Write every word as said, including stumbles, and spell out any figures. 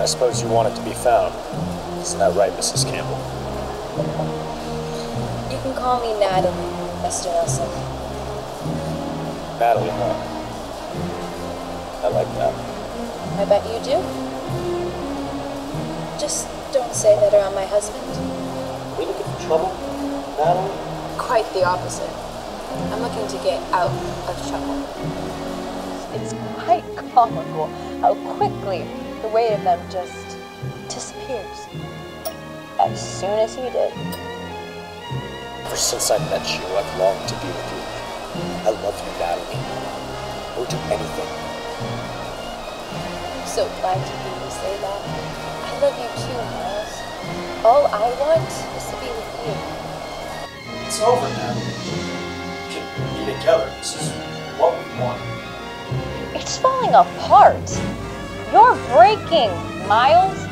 suppose you want it to be found. Isn't that right, Missus Campbell? You can call me Natalie, Mister Nelson. Natalie, huh? I like that. I bet you do. Just don't say that around my husband. Are we looking for trouble, Natalie? Quite the opposite. I'm looking to get out of trouble. It's quite comical how quickly the weight of them just disappears. As soon as he did. Ever since I met you, I've longed to be with you. I love you, Natalie. I would do anything. I'm so glad to hear you say that. I love you too, Miles. All I want is to be with you. It's over, Natalie. We can be together. This is what we want. It's falling apart. You're breaking, Miles.